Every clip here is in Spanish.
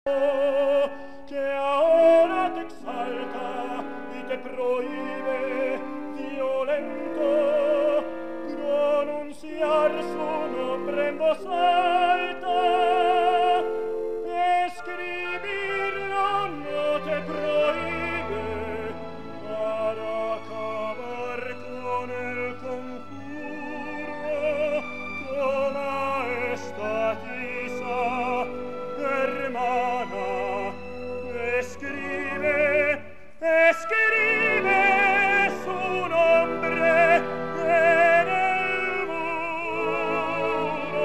que ahora te exalta y te prohíbe violento pronunciar su nombre en voz alta. Escribirlo no te prohíbe para acabar con el conjuro. Toma esta tiza, hermana, escribe su nombre en el muro.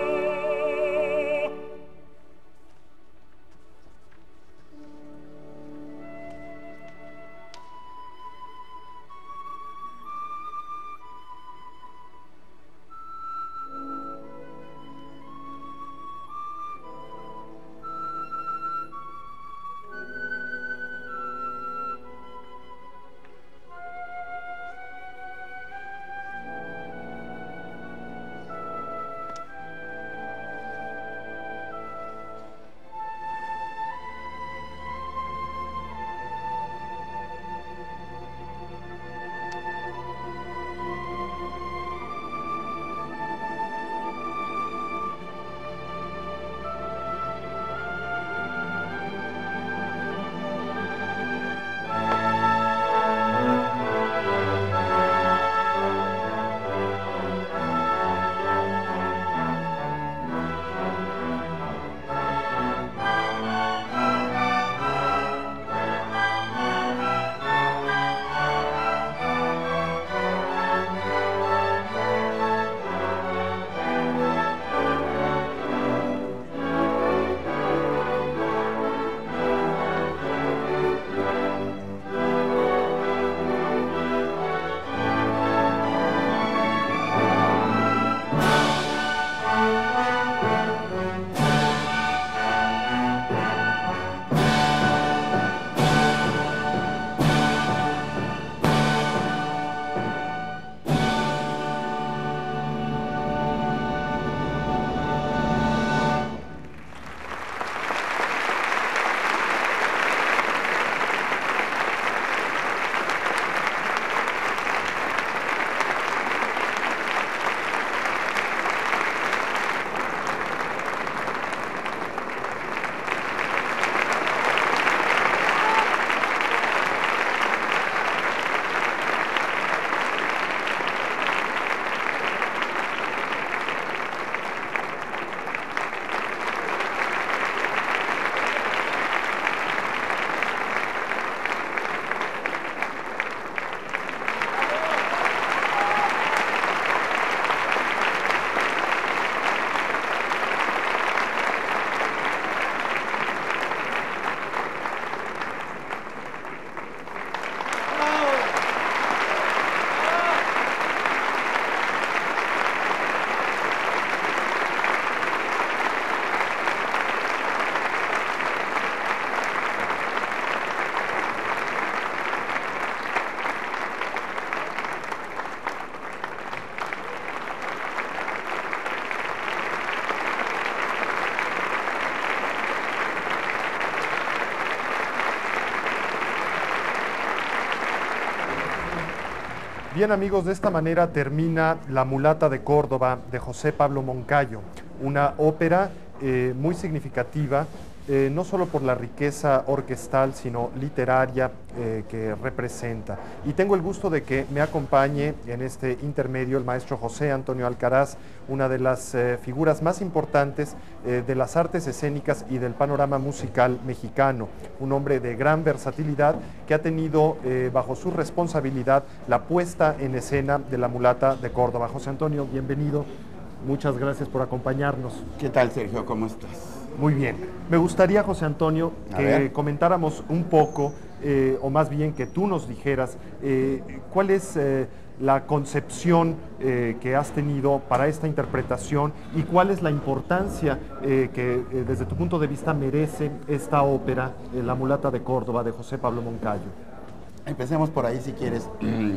Bien amigos, de esta manera termina La mulata de Córdoba de José Pablo Moncayo, una ópera muy significativa, no solo por la riqueza orquestal, sino literaria que representa. Y tengo el gusto de que me acompañe en este intermedio el maestro José Antonio Alcaraz, una de las figuras más importantes de las artes escénicas y del panorama musical mexicano, un hombre de gran versatilidad que ha tenido bajo su responsabilidad la puesta en escena de La mulata de Córdoba. José Antonio, bienvenido. Muchas gracias por acompañarnos. ¿Qué tal, Sergio? ¿Cómo estás? Muy bien. Me gustaría, José Antonio, que comentáramos un poco, o más bien que tú nos dijeras, cuál es la concepción que has tenido para esta interpretación y cuál es la importancia que desde tu punto de vista merece esta ópera, La mulata de Córdoba, de José Pablo Moncayo. Empecemos por ahí si quieres.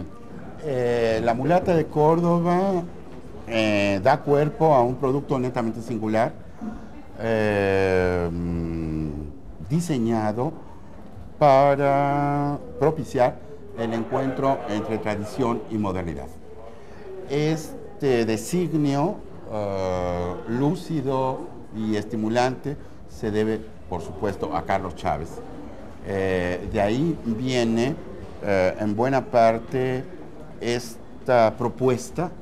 La mulata de Córdoba da cuerpo a un producto netamente singular, diseñado para propiciar el encuentro entre tradición y modernidad. Este designio lúcido y estimulante se debe, por supuesto, a Carlos Chávez. De ahí viene, en buena parte, esta propuesta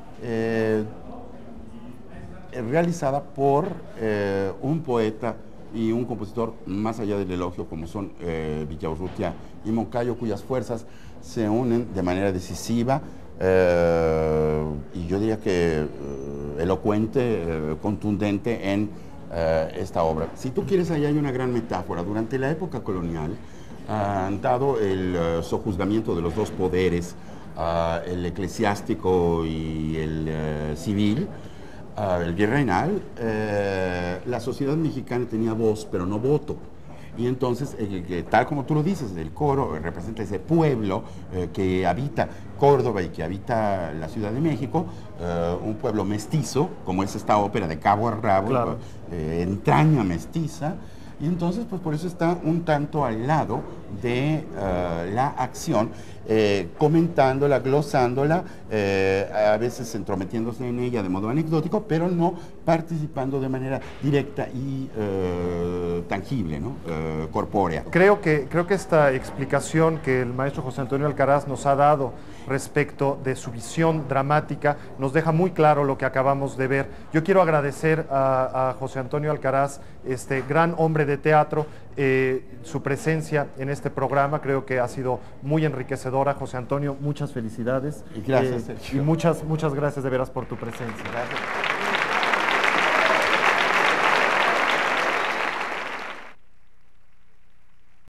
realizada por un poeta y un compositor más allá del elogio, como son Villaurrutia y Moncayo, cuyas fuerzas se unen de manera decisiva y yo diría que elocuente, contundente en esta obra. Si tú quieres, ahí hay una gran metáfora. Durante la época colonial, dado el sojuzgamiento de los dos poderes, el eclesiástico y el civil, el virreinal, la sociedad mexicana tenía voz, pero no voto. Y entonces, tal como tú lo dices, el coro representa ese pueblo que habita Córdoba y que habita la Ciudad de México, un pueblo mestizo, como es esta ópera de cabo a rabo, claro. Entraña mestiza. Y entonces, pues por eso está un tanto al lado de la acción, comentándola, glosándola, a veces entrometiéndose en ella de modo anecdótico, pero no participando de manera directa y tangible, ¿no? Corpórea. Creo que esta explicación que el maestro José Antonio Alcaraz nos ha dado respecto de su visión dramática nos deja muy claro lo que acabamos de ver. Yo quiero agradecer a José Antonio Alcaraz, este gran hombre de teatro, su presencia en este programa. Creo que ha sido muy enriquecedora. José Antonio, muchas felicidades. Y gracias, Sergio. Y muchas gracias de veras por tu presencia. Gracias.